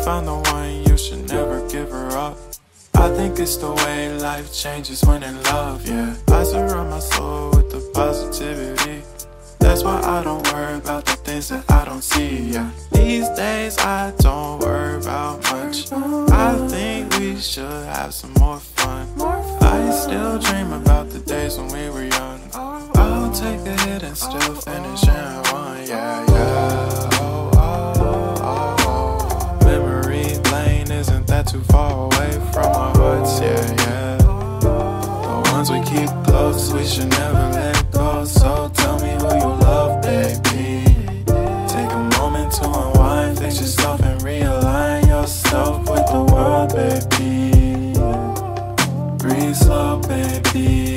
found the one, you should never give her up. I think it's the way life changes when in love, yeah. I surround my soul with the positivity. That's why I don't worry about the things that I don't see, yeah. These days I don't worry about much. I think we should have some more fun. I still dream about the days when we were young. I'll take a hit and still finish in one, yeah, yeah. Oh, oh, oh, oh. Memory lane isn't that too far away from our hearts, yeah, yeah. The ones we keep close, we should never let go. So tell me who you love, baby. Take a moment to unwind, fix yourself and realign yourself with the world, baby. Breathe slow, baby.